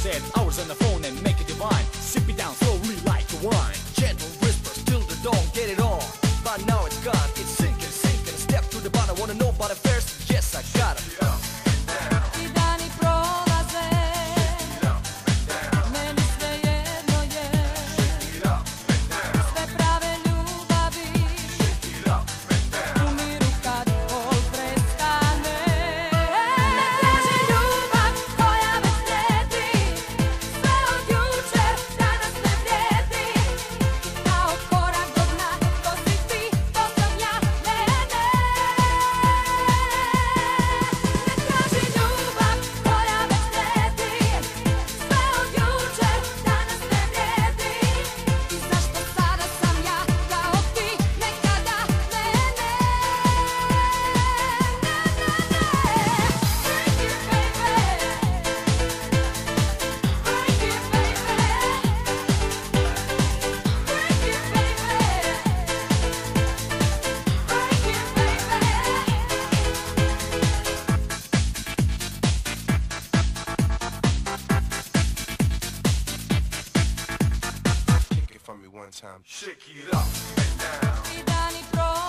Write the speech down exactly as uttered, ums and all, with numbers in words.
set hours on the phone and make it divine. Sip it down slowly like a wine. Gentle whispers till the dawn, get it on. But now it's gone, it's sinking, sinking. Step to the bottom, wanna know about it first? Yes, I got it. I dani prolaze, meni sve jedno je. Sve prave ljubavi umiru kad bol prestane. Ne traži ljubav koja me slijedi, sve od jučer danas ne vrijedi. Kao korak do dna, to si ti, to sam ja, ne, ne. Ne traži ljubav koja me slijedi, sve od jučer danas ne vrijedi. I zašto sada sam ja kao ti, nekada ne, ne. Ne, ne, Kick it for me one time. Shake it up and down. I dani prolaze,